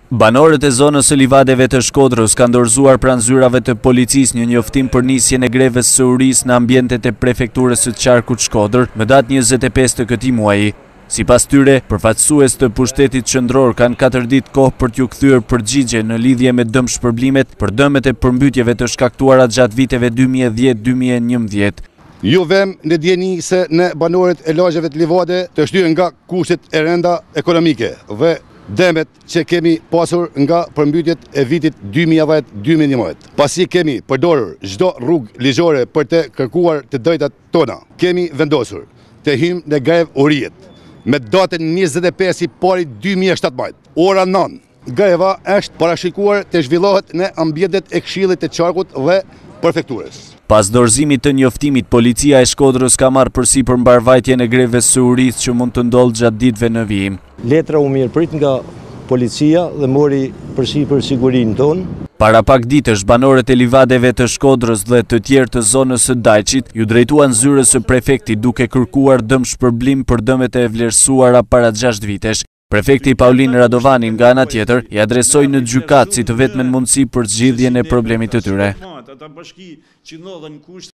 Banorët e zonës së livadeve të Shkodrës kanë dorëzuar pranë zyrave të policisë një njoftim për nisjen e greves së urisë në ambientet e prefekturës së qarkut Shkodër më datë 25 të këtij muaji. Sipas tyre, përfaqësues të pushtetit qendror kanë 4 ditë kohë për t'ju kthyer përgjigje në lidhje me dëmshpërblimet për dëmet e përmbytjeve të shkaktuara gjatë viteve 2010-2011. Ju vëm në djeni se në banorët e lagjeve të livade të shtyhen nga kushtet e rënda ekonomike dhe dëmet që kemi pasur nga përmbytjet e vitit 2010-2011. Pasi kemi përdorur çdo rrugë ligjore për të kërkuar të drejtat tona, kemi vendosur të hyjmë në grevë urijet me datën 25 i parit 2017, ora 9. Greva është parashikuar të zhvillohet në ambientet e Këshillit të Qarkut dhe prefekturës. Pas dorëzimit të njoftimit, policia e Shkodrës ka marrë përsipër mbarvajtjen e greves së urisë që mund të ndodhë gjatë ditëve në vijim. Letra u mirëprit nga policia dhe mori përsipër sigurinë tonë. Para pak ditësh, banorët e livadeve të Shkodrës dhe të tjerë të zonës së Dajçit ju drejtuan zyrës së prefektit duke kërkuar dëmshpërblim për dëmet e vlerësuara para 6 vitesh. Prefekti Paulin Radovani nga ana tjetër i adresoi në gjykatë si të vetmen mundësi për zgjidhjen e problemit të tyre.